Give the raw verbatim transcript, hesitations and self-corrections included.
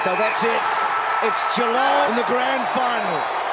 So that's it. It's Geelong in the grand final.